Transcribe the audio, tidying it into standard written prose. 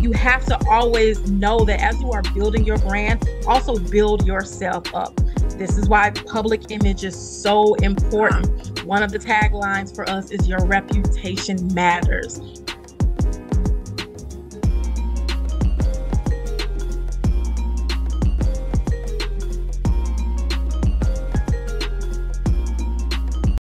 you have to always know that as you are building your brand, also build yourself up. This is why public image is so important. One of the taglines for us is your reputation matters.